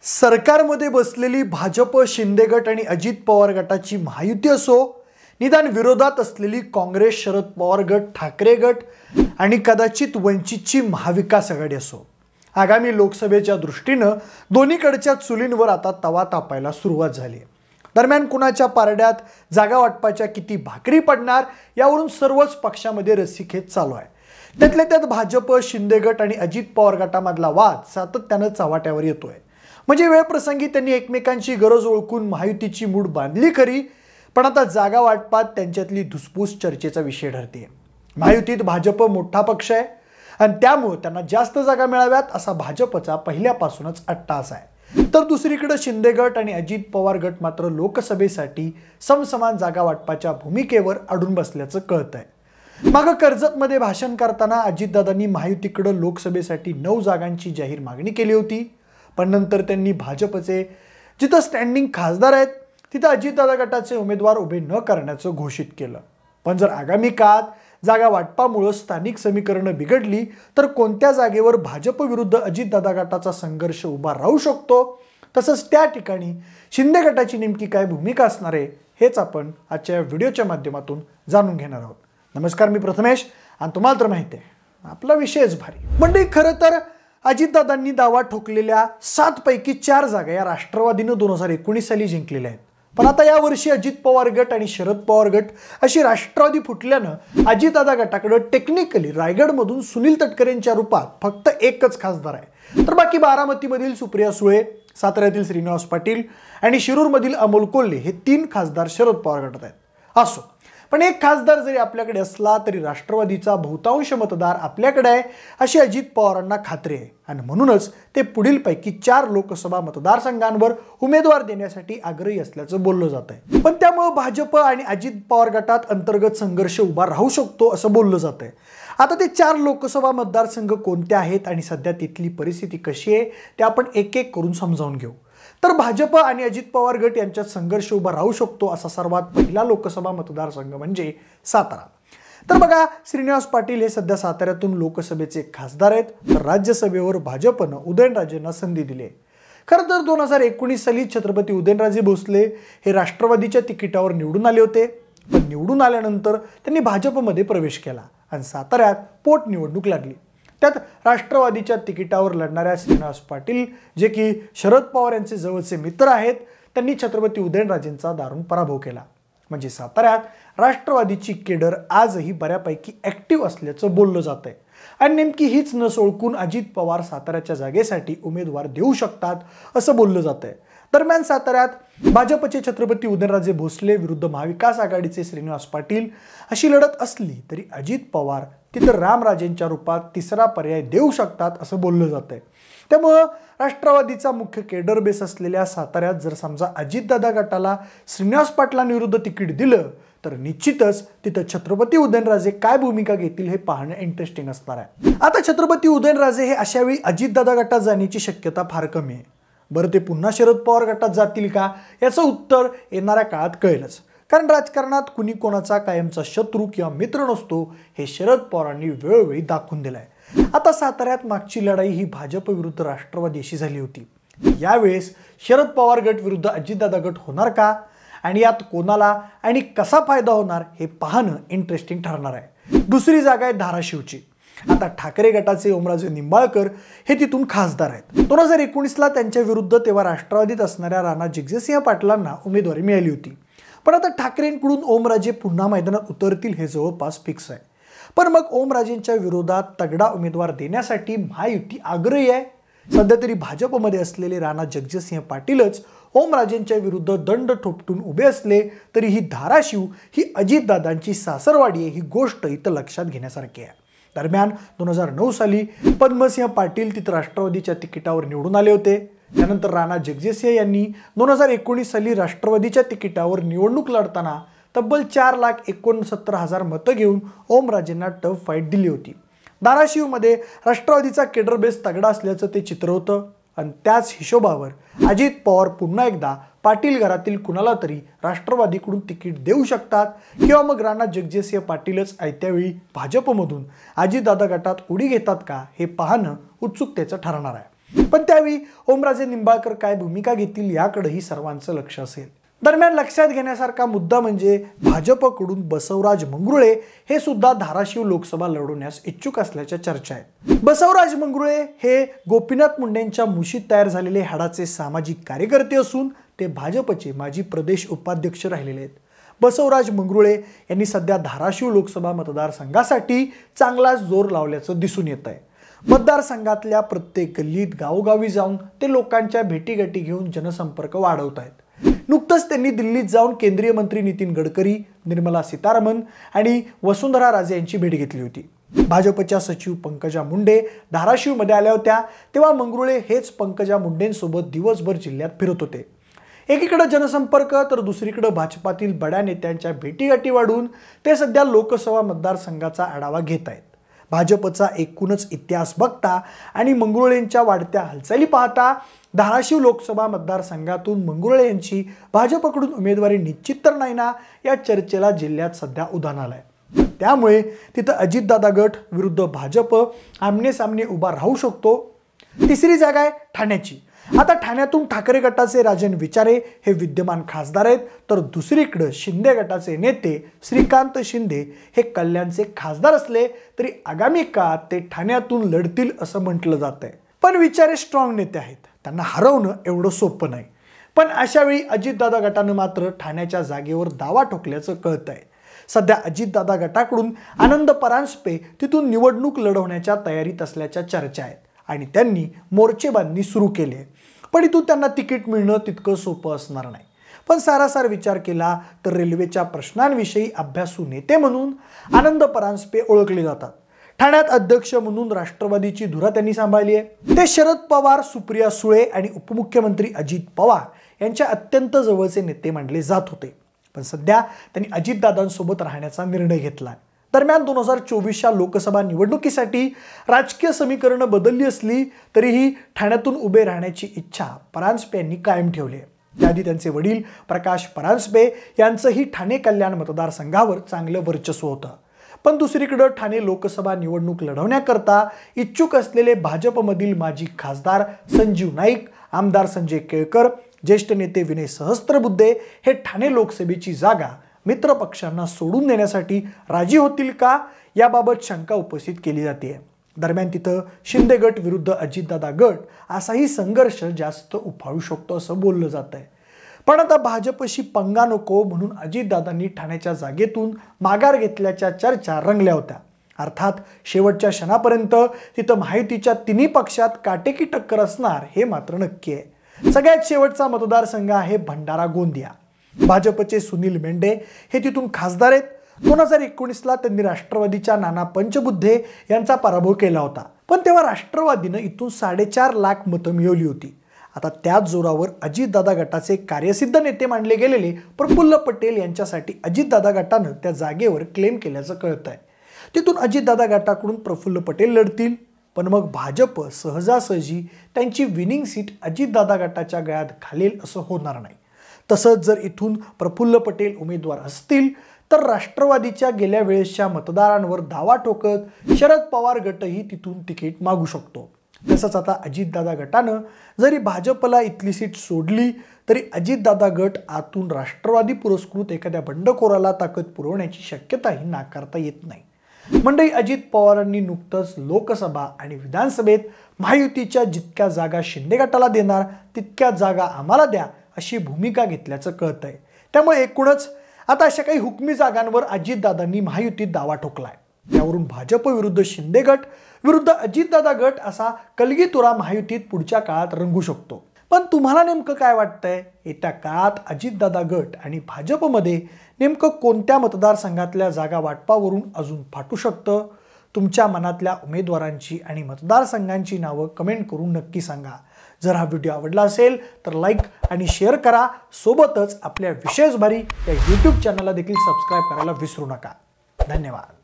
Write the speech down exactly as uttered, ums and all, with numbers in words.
सरकारमध्ये बसलेली भाजप, शिंदे गट आणि अजित पवार गटाची महायुती असो, निदान विरोधात असलेली काँग्रेस, शरद पवार गट, ठाकरे गट आणि कदाचित वंचितची महाविकास आघाडी असो, आगामी लोकसभेच्या दृष्टीने दोन्हीकडच्या चुलींवर आता तवा तापायला सुरुवात झाली आहे। दरम्यान कुणाच्या पारड्यात जागा वाटपाच्या किती भाकरी पडणार यावरून सर्वच पक्षामध्ये रस्सीखेच चालू आहे। त्यातल्या त्यात भाजप, शिंदे गट आणि अजित पवार गटामधला वाद सातत्याने चव्हाट्यावर येतोय। म्हणजे वेळ प्रसंगी त्यांनी एकमेकांची गरज ओळखून महायुतीची मूड बांधली खरी, पण आता जागा वाटपात त्यांच्यातली धुसफूस चर्चेचा विषय ठरते। महायुतीत भाजप मोठा पक्ष आहे आणि त्यामुळे त्यांना जास्त जागा मिळाव्यात असा भाजपचा पहिल्यापासूनच अट्टास आहे। तर दुसरीकडे शिंदे गट आणि अजित पवार गट मात्र लोकसभेसाठी समसमान जागा वाटपाच्या भूमिकेवर अडून बसल्याचं कळतंय। मागे कर्जतमध्ये भाषण करताना अजितदादांनी महायुतीकडे लोकसभेसाठी नऊ जागांची जाहीर मागणी केली होती, पण नंतर त्यांनी भाजपचे जिथं स्टँडिंग खासदार आहेत तिथं अजितदादा गटाचे उमेदवार उभे न करण्याचं घोषित केलं। पण जर आगामी काळात जागा वाटपामुळे स्थानिक समीकरणं बिघडली तर कोणत्या जागेवर भाजप विरुद्ध अजितदादा गटाचा संघर्ष उभा राहू शकतो, तसंच त्या ठिकाणी शिंदे गटाची नेमकी काय भूमिका असणार आहे हेच आपण आजच्या व्हिडिओच्या माध्यमातून जाणून घेणार आहोत। नमस्कार, मी प्रथमेश आणि तुम्हाला तर माहिती आहे आपला विषयच भारी। म्हणजे खरं तर अजितदादांनी दावा ठोकलेल्या सात पैकी चार जागा या राष्ट्रवादीने दोन हजार एकोणीस साली जिंकलेल्या आहेत। पण आता या वर्षी अजित पवार गट आणि शरद पवार गट अशी राष्ट्रवादी फुटल्यानं अजितदादा गटाकडे टेक्निकली रायगडमधून सुनील तटकरेंच्या रूपात फक्त एकच खासदार आहे, तर बाकी बारामतीमधील सुप्रिया सुळे, साताऱ्यातील श्रीनिवास पाटील आणि शिरूरमधील अमोल कोल्हे हे तीन खासदार शरद पवार गटात आहेत। असो, पण एक खासदार जरी आपल्याकडे असला तरी राष्ट्रवादीचा बहुतांश मतदार आपल्याकडे आहे अशी अजित पवारांना खात्री आहे आणि म्हणूनच ते पुढील पैकी चार लोकसभा मतदारसंघांवर उमेदवार देण्यासाठी आग्रही असल्याचं बोललं जात आहे। पण त्यामुळे भाजप आणि अजित पवार गटात अंतर्गत संघर्ष उभा राहू शकतो असं बोललं जात आहे। आता ते चार लोकसभा मतदारसंघ कोणते आहेत आणि सध्या तिथली परिस्थिती कशी आहे ते आपण एक एक करून समजावून घेऊ। तर भाजप आणि अजित पवार गट यांच्यात संघर्ष उभा राहू शकतो असा सर्वात पहिला लोकसभा मतदारसंघ म्हणजे सातारा। तर बघा, श्रीनिवास पाटील हे सध्या साताऱ्यातून लोकसभेचे खासदार आहेत, तर राज्यसभेवर भाजपनं उदयनराजेंना संधी दिली आहे। खरं तर दोन हजार एकोणीस साली छत्रपती उदयनराजे भोसले हे राष्ट्रवादीच्या तिकिटावर निवडून आले होते, पण निवडून आल्यानंतर त्यांनी भाजपमध्ये प्रवेश केला आणि साताऱ्यात पोटनिवडणूक लागली। त्यात राष्ट्रवादीच्या तिकिटावर लढणाऱ्या श्रीनिवास पाटील, जे की शरद पवार यांचे जवळचे मित्र आहेत, त्यांनी छत्रपती उदयनराजेंचा दारुण पराभव केला। म्हणजे साताऱ्यात राष्ट्रवादीची केडर आजही बऱ्यापैकी ऍक्टिव्ह असल्याचं बोललं जात आहे आणि नेमकी हीच नस ओळखून अजित पवार साताऱ्याच्या जागेसाठी उमेदवार देऊ शकतात असं बोललं जात आहे। दरम्यान साताऱ्यात भाजपचे छत्रपती उदयनराजे भोसले विरुद्ध महाविकास आघाडीचे श्रीनिवास पाटील अशी लढत असली तरी अजित पवार तिथं रामराजेंच्या रूपात तिसरा पर्याय देऊ शकतात असं बोललं जात आहे। त्यामुळं राष्ट्रवादीचा मुख्य केडर बेस असलेल्या साताऱ्यात जर समजा अजितदादा गटाला श्रीनिवास पाटलांविरुद्ध तिकीट दिलं तर निश्चितच तिथं छत्रपती उदयनराजे काय भूमिका घेतील हे पाहणं इंटरेस्टिंग असणार आहे। आता छत्रपती उदयनराजे हे अशा वेळी अजितदादा गटात जाण्याची शक्यता फार कमी आहे। बरं, ते पुन्हा शरद पवार गटात जातील का याचं उत्तर येणाऱ्या काळात कळेलच, कारण राजकारणात कुणी कोणाचा कायमचा शत्रू किंवा मित्र नसतो हे शरद पवारांनी वेळोवेळी दाखवून दिलंय। आता साताऱ्यात मागची लढाई ही भाजप विरुद्ध राष्ट्रवादी अशी झाली होती, यावेळेस शरद पवार गट विरुद्ध अजितदादा गट होणार का आणि यात कोणाला आणि कसा फायदा होणार हे पाहणं इंटरेस्टिंग ठरणार आहे। दुसरी जागा आहे धाराशिवची। आता ठाकरे गटाचे ओमराजे निंबाळकर हे तिथून खासदार आहेत। दोन हजार एकोणीसला त्यांच्या विरुद्ध तेव्हा राष्ट्रवादीत असणाऱ्या राणा जगजितसिंह पाटलांना उमेदवारी मिळाली होती, पण आता ठाकरेंकडून ओमराजे पुन्हा मैदानात उतरतील हे जवळपास फिक्स आहे। पण मग ओमराजेंच्या विरोधात तगडा उमेदवार देण्यासाठी महायुती आग्रही आहे। सध्या तरी भाजपमध्ये असलेले राणा जगजितसिंह पाटीलच ओमराजेंच्या विरुद्ध दंड ठोपटून उभे असले तरी ही धाराशिव ही अजितदादांची सासरवाडी आहे ही गोष्ट इथं लक्षात घेण्यासारखी आहे। दरम्यान दोन हजार नऊ साली पद्मसिंह पाटील तिथं राष्ट्रवादीच्या तिकिटावर निवडून आले होते। त्यानंतर राणा जगजितसिंह यांनी दोन हजार एकोणीस साली राष्ट्रवादीच्या तिकिटावर निवडणूक लढताना तब्बल चार लाख एकोणसत्तर हजार मतं घेऊन ओमराजेंना टफ फाईट दिली होती। धाराशिवमध्ये राष्ट्रवादीचा केडर बेस तगडा असल्याचं ते चित्र होतं आणि त्याच हिशोबावर अजित पवार पुन्हा एकदा पाटील घरातील कुणाला तरी राष्ट्रवादीकडून तिकीट देऊ शकतात किंवा मग राणा जगजितसिंह पाटीलच ऐत्यावेळी भाजपमधून अजितदादा गटात उडी घेतात का हे पाहणं उत्सुकतेचं ठरणार आहे। पण त्यावेळी ओमराजे निंबाळकर काय भूमिका घेतील याकडेही सर्वांचं लक्ष असेल. दरम्यान लक्षात घेण्यासारखा मुद्दा म्हणजे भाजपकडून बसवराज मंगरुळे हे सुद्धा धाराशिव लोकसभा लढवण्यास इच्छुक असल्याच्या चर्चा आहेत. बसवराज मंगरुळे हे गोपीनाथ मुंडेंच्या मुशीत तयार झालेले हाडाचे सामाजिक कार्यकर्ते असून ते भाजपचे माजी प्रदेश उपाध्यक्ष राहिलेले आहेत. बसवराज मंगरुळे यांनी सध्या धाराशिव लोकसभा मतदारसंघासाठी चांगलाच जोर लावल्याचं दिसून येत आहे. मतदारसंघातल्या प्रत्येक गल्लीत गावोगावी जाऊन ते लोकांच्या भेटीगाठी घेऊन जनसंपर्क वाढवत आहेत. नुकतंच त्यांनी दिल्लीत जाऊन केंद्रीय मंत्री नितीन गडकरी, निर्मला सीतारामन आणि वसुंधरा राजे यांची भेट घेतली होती. भाजपच्या सचिव पंकजा मुंडे धाराशिवमध्ये आल्या होत्या तेव्हा मंगरुळे हेच पंकजा मुंडेंसोबत दिवसभर जिल्ह्यात फिरत होते. एकीकडे जनसंपर्क तर दुसरीकडे भाजपातील बड्या नेत्यांच्या भेटीगाठी वाढून ते सध्या लोकसभा मतदारसंघाचा आढावा घेत आहेत. भाजपचा एकूणच इतिहास बघता आणि मंगरुळेंच्या वाढत्या हालचाली पाहता धाराशिव लोकसभा मतदारसंघातून मंगरुळे यांची भाजपकडून उमेदवारी निश्चित तर नाही ना या चर्चेला जिल्ह्यात सध्या उधाण आलंय. त्यामुळे तिथं अजितदादा गट विरुद्ध भाजप आमने सामने उभा राहू शकतो. तिसरी जागा आहे ठाण्याची. आता ठाण्यातून ठाकरे गटाचे राजन विचारे हे विद्यमान खासदार आहेत तर दुसरीकडे शिंदे गटाचे नेते श्रीकांत शिंदे हे कल्याणचे खासदार असले तरी आगामी काळात ते ठाण्यातून लढतील असं म्हटलं जात आहे. पण विचारे स्ट्रॉंग नेते आहेत, त्यांना हरवणं एवढं सोपं नाही. पण अशावेळी अजितदादा गटानं मात्र ठाण्याच्या जागेवर दावा ठोकल्याचं कळत आहे. सध्या अजितदादा गटाकडून आनंद परांजपे तिथून निवडणूक लढवण्याच्या तयारीत असल्याच्या चर्चा आहेत आणि त्यांनी मोर्चेबांधणी सुरू केली आहे. पण इथून त्यांना तिकीट मिळणं तितकं सोपं असणार नाही. पण सारासार विचार केला तर रेल्वेच्या प्रश्नांविषयी अभ्यासू नेते म्हणून आनंद परांजपे ओळखले जातात. ठाण्यात अध्यक्ष म्हणून राष्ट्रवादीची धुरा त्यांनी सांभाळली आहे. ते शरद पवार, सुप्रिया सुळे आणि उपमुख्यमंत्री अजित पवार यांच्या अत्यंत जवळचे नेते मानले जात होते. पण सध्या त्यांनी अजितदादांसोबत राहण्याचा निर्णय घेतला. दरम्यान दोन हजार चोवीसच्या लोकसभा निवडणुकीसाठी राजकीय समीकरणं बदलली असली तरीही ठाण्यातून उभे राहण्याची इच्छा परांजपे यांनी कायम ठेवली आहे. त्याआधी त्यांचे वडील प्रकाश परांजपे यांचंही ठाणे कल्याण मतदारसंघावर चांगलं वर्चस्व होतं. पण दुसरीकडे ठाणे लोकसभा निवडणूक लढवण्याकरता इच्छुक असलेले भाजपमधील माजी खासदार संजीव नाईक, आमदार संजय केळकर, ज्येष्ठ नेते विनय सहस्त्रबुद्धे हे ठाणे लोकसभेची जागा मित्र पक्षांना सोडून देण्यासाठी राजी होतील का याबाबत शंका उपस्थित केली जाते. दरम्यान तिथं शिंदे गट विरुद्ध अजितदादा गट असाही संघर्ष जास्त उफाळू शकतो असं बोललं जात आहे. पण आता भाजपशी पंगा नको म्हणून अजितदादांनी ठाण्याच्या जागेतून माघार घेतल्याच्या चर्चा रंगल्या होत्या. अर्थात शेवटच्या क्षणापर्यंत तिथं महायुतीच्या तिन्ही पक्षात काटेकी टक्कर असणार हे मात्र नक्की आहे. सगळ्यात शेवटचा मतदारसंघ आहे भंडारा गोंदिया. भाजपचे सुनील मेंढे हे तिथून खासदार आहेत. दोन हजार एकोणीसला त्यांनी राष्ट्रवादीच्या नाना पंचबुद्धे यांचा पराभव केला होता. पण तेव्हा राष्ट्रवादीनं इथून साडेचार लाख मतं मिळवली होती. आता त्याच जोरावर अजितदादा गटाचे कार्यसिद्ध नेते मानले गेलेले प्रफुल्ल पटेल यांच्यासाठी अजितदादा गटानं त्या जागेवर क्लेम केल्याचं कळत आहे. तिथून अजितदादा गटाकडून प्रफुल्ल पटेल लढतील. पण मग भाजप सहजासहजी त्यांची विनिंग सीट अजितदादा गटाच्या गळ्यात घालेल असं होणार नाही. तसंच जर इथून प्रफुल्ल पटेल उमेदवार असतील तर राष्ट्रवादीच्या गेल्या वेळेसच्या मतदारांवर दावा ठोकत शरद पवार गटही तिथून तिकीट मागू शकतो. तसंच आता अजितदादा गटानं जरी भाजपला इथली सीट सोडली तरी अजितदादा गट आतून राष्ट्रवादी पुरस्कृत एखाद्या बंडखोराला ताकद पुरवण्याची शक्यताही नाकारता येत नाही. मंडळी, अजित पवारांनी नुकतंच लोकसभा आणि विधानसभेत महायुतीच्या जितक्या जागा शिंदे गटाला देणार तितक्या जागा आम्हाला द्या अशी भूमिका घेतल्याचं कळत आहे. त्यामुळे एकूणच आता अशा काही हुकमी जागांवर अजितदादांनी महायुतीत दावा ठोकलाय. त्यावरून भाजप विरुद्ध शिंदे गट विरुद्ध अजितदादा गट असा कलगीतुरा महायुतीत पुढच्या काळात रंगू शकतो. पण तुम्हाला नेमकं काय वाटतंय? येत्या काळात अजितदादा गट आणि भाजपमध्ये नेमकं कोणत्या मतदारसंघातल्या जागा वाटपावरून अजून फाटू शकतं? तुमच्या मनातल्या उमेदवारांची आणि मतदारसंघांची नावं कमेंट करून नक्की सांगा. जर हा व्हिडिओ आवडला असेल तर लाईक आणि शेअर करा. सोबतच आपल्या विशेष भारी या यूट्यूब चॅनलला देखील सबस्क्राईब करायला विसरू नका. धन्यवाद.